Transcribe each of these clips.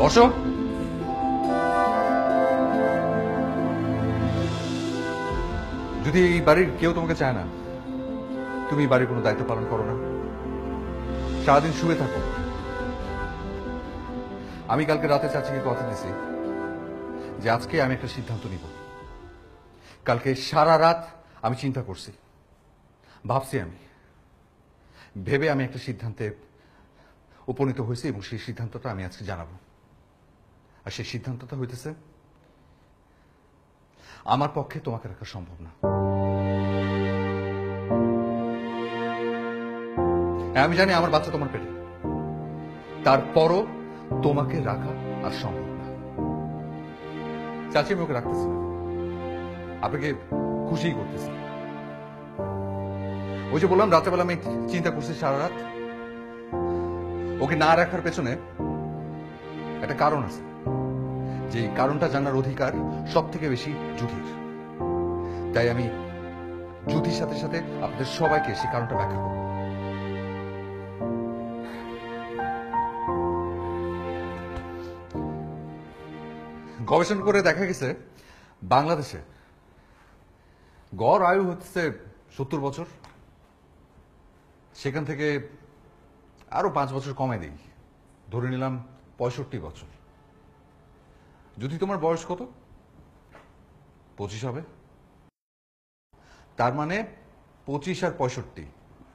বসো। যদি এই বাড়ির কেউ তোমাকে চায় না, তুমি বাড়ির কোনো দায়িত্ব পালন করো না, সারাদিন শুয়ে থাকো। আমি কালকে রাতে চাচিকে কথা দিছি যে আজকে আমি একটা সিদ্ধান্ত নিব। কালকে সারা রাত আমি চিন্তা করছি, ভাবছি, ভেবে আমি একটা সিদ্ধান্তে উপনীত হয়েছি এবং সেই সিদ্ধান্তটা আমি আজকে জানাবো। আর সেই সিদ্ধান্তটা হইতেছে, আমার পক্ষে তোমাকে রাখা সম্ভব না। আমি জানি আমার বাচ্চা তোমার পেটে, তারপরও তোমাকে রাখা আর সম্ভব না। চাচি আমি ওকে রাখতেছি না, আপনাকে খুশিই করতেছি। ওই যে বললাম রাত্রেবেলা আমি চিন্তা করছি সারা রাত, ওকে না রাখার পেছনে একটা কারণ আছে, যে কারণটা জানার অধিকার সব থেকে বেশি যুধির। তাই আমি যুধির সাথে সাথে আপনাদের সবাইকে সেই কারণটা ব্যাখ্যা করব। গবেষণা করে দেখা গেছে বাংলাদেশে গড় আয়ু হচ্ছে 70 বছর। সেখান থেকে আরো 5 বছর কমে দিই, ধরে নিলাম 65 বছর। যদি তোমার বয়স কত? 25 হবে। তার মানে 25 আর 65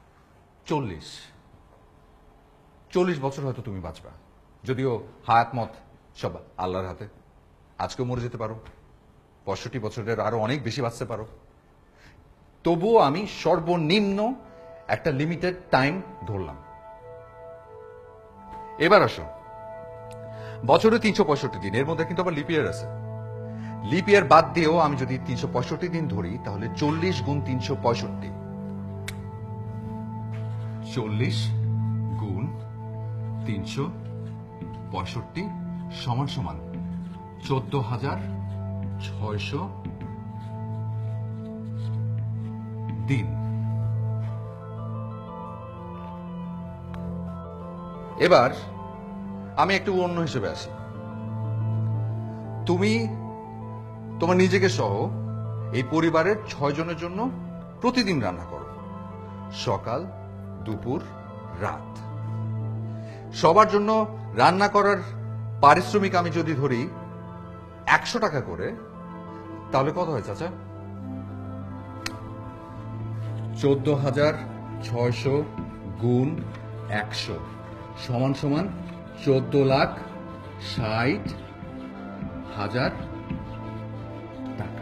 40 বছর হয়তো তুমি বাঁচবা। যদিও হায়াত মত সব আল্লাহর হাতে, আজকেও মরে যেতে পারো, 65 বছরের আরো অনেক বেশি বাঁচতে পারো। তবুও আমি সর্বনিম্ন একটা লিমিটেড টাইম ধরলাম। এবার আসো, বছরে 365 দিন, এর মধ্যে কিন্তু আবার লিপ ইয়ার আছে। লিপ ইয়ার বাদ দিয়েও আমি যদি 365 দিন ধরি, তাহলে 40 গুণ 365, 40 গুণ 365 সমান সমান 14,600 দিন। এবার আমি একটু অন্য হিসেবে আসি। তুমি তোমার নিজেকে সহ এই পরিবারের 6 জনের জন্য প্রতিদিন রান্না করো, সকাল, দুপুর, রাত। সবার জন্য রান্না করার পারিশ্রমিক আমি যদি ধরি 100 টাকা করে, তাহলে কত হয় চাচা? 14,600 গুণ 100 সমান সমান 14,60,000 টাকা।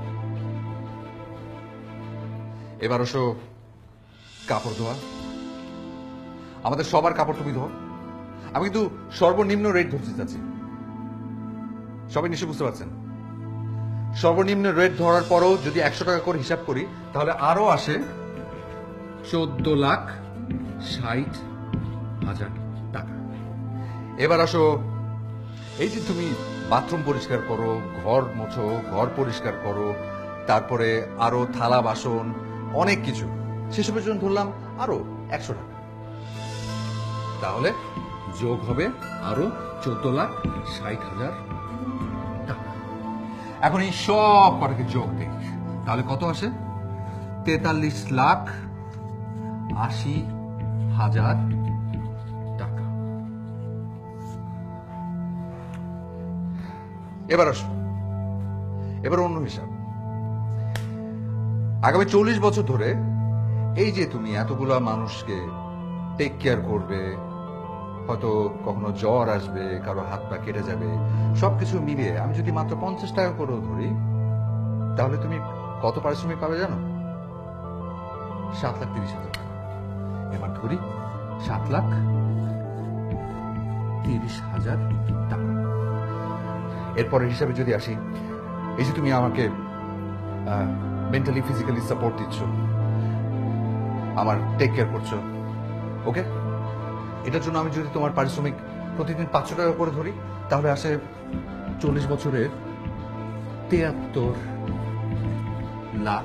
এবার অবশ্য কাপড় ধোয়া, আমাদের সবার কাপড় তুমি ধোয়া। আমি কিন্তু সর্বনিম্ন রেট ধরতে চাচ্ছি, সবাই নিশ্চয় বুঝতে পারছেন। সর্বনিম্ন রেট ধরার পরও যদি 100 টাকা করে হিসাব করি, তাহলে আরো আসে 14,60,000 টাকা। এবার আসো, এই যে তুমি বাথরুম পরিষ্কার করো, ঘর মোছো, ঘর পরিষ্কার করো, তারপরে আরো থালা বাসন অনেক কিছু, সেসবের জন্য ধরলাম আরো 100 টাকা। তাহলে যোগ হবে আরো 14,60,000 টাকা। এখন এই সব কটাকে যোগ দেই, তাহলে কত আসে? 43,80,000 টাকা। এবার আসো, এবার অন্য হিসাব। আগামী 40 বছর ধরে এই যে তুমি এতগুলা মানুষকে টেক কেয়ার করবে, হয়তো কখনো জ্বর আসবে, কারো হাত পা কেটে যাবে, সবকিছু মিলিয়ে আমি যদি মাত্র 50 টাকা করেও ধরি, তাহলে তুমি কত পারিশ্রমিক পাবে জানো? 7,30,000 টাকা। এবার ধরি 7,30,000 টাকা। এরপরের হিসাবে যদি আসি, এই যে তুমি আমাকে মেন্টালি ফিজিক্যালি সাপোর্ট দিচ্ছ, আমার টেক কেয়ার করছো, ওকে, এটার জন্য আমি যদি তোমার পারিশ্রমিক প্রতিদিন 500 টাকা করে ধরি, তাহলে আসে 40 বছরের 73 লাখ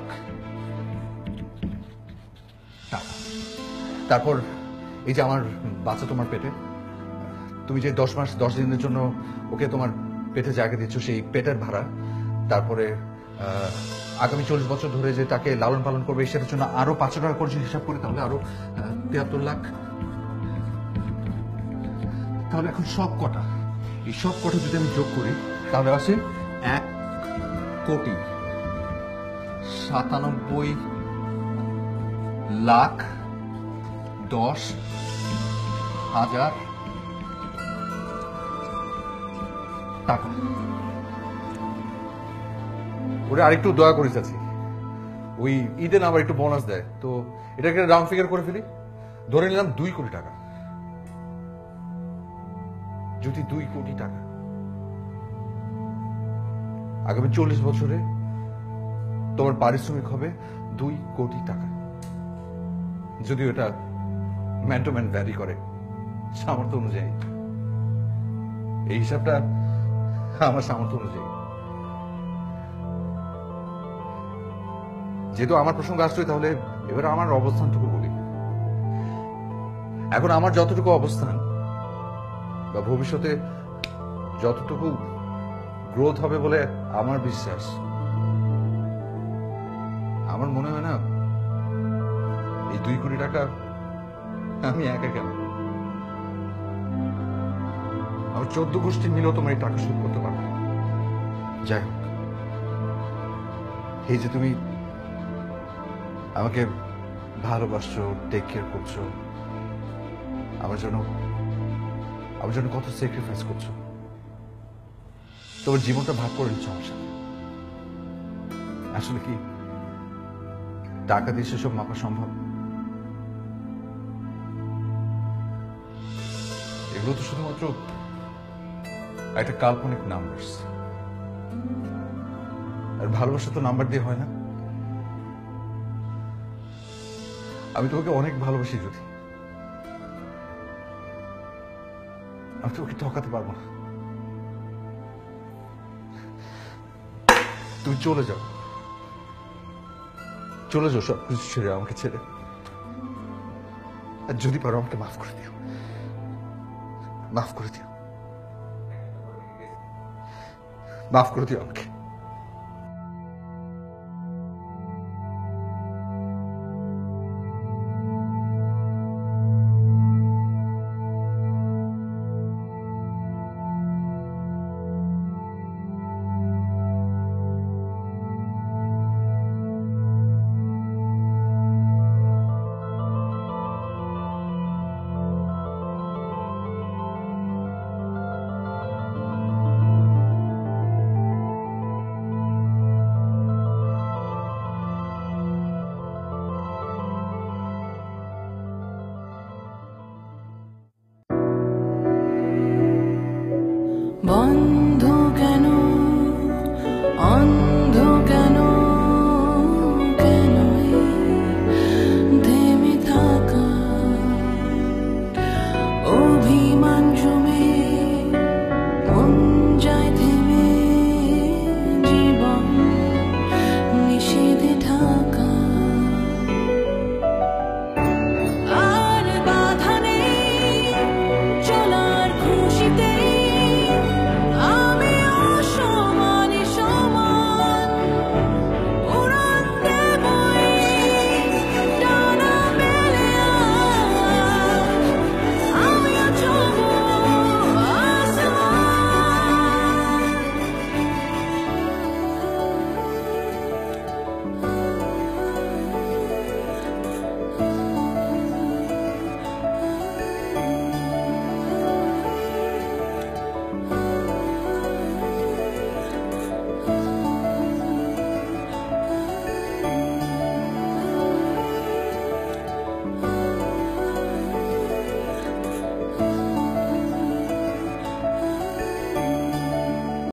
টাকা। তারপর এই যে আমার বাচ্চা তোমার পেটে, তুমি যে 10 মাস 10 দিনের জন্য ওকে তোমার পেটে জায়গা দিচ্ছ, সেই পেটের ভাড়া, তারপরে আগামী 40 বছর ধরে যে তাকে লালন পালন করবে সেটার জন্য আরো 500 টাকা করে হিসাব করে তাহলে আরো 73 লাখ। তাহলে এখন সব কটা, এই সব কটা যদি আমি যোগ করি তাহলে আসে 1,97,10,000 টাকা। ওরা আরেকটু দয়া করে চাচ্ছি, ওই ঈদে না আবার একটু বোনাস দেয়, তো এটাকে রাউন্ড ফিগার করে ফেলি, ধরে নিলাম 2 কোটি টাকা। যদি 2 কোটি টাকা আগামী 40 বছরে তোমার পারিশ্রমিক হবে 2 কোটি টাকা, যদিও এটা ম্যান টু ম্যান ভ্যারি করে সামর্থ্য অনুযায়ী, এই হিসাবটা আমার সামর্থ্য অনুযায়ী। যেহেতু আমার প্রসঙ্গ আসছে, তাহলে এবার আমার অবস্থানটুকু বলি। এখন আমার যতটুকু অবস্থান বা ভবিষ্যতে যতটুকু গ্রোথ হবে বলে আমার বিশ্বাস, আমার মনে হয় না এই 2 কোটি টাকা আমি একা কেন, আমার 14 গোষ্ঠী মিলেও তোমার এই টাকা শোধ করতে পারবে। যাই হোক, এই যে তুমি আমাকে ভালোবাসছো, টেক কেয়ার করছো, আমার জন্য কত স্যাক্রিফাইস করছো, তোমার জীবনটা ভাগ করে নিচ্ছ আমার সাথে। আসলে কি টাকা দিয়ে সেসব মাপা সম্ভব? এগুলো তো শুধুমাত্র একটা কাল্পনিক নাম্বার, আর ভালোবাসা তো নাম্বার দিয়ে হয় না। আমি তোমাকে অনেক ভালোবাসি যদি, আমি তোমাকে ঠকাতে পারবো না। তুমি চলে যাও সবকিছু ছেড়ে, আমাকে ছেড়ে, আর যদি পারো আমাকে মাফ করে দিও, মাফ করে দিও আমাকে।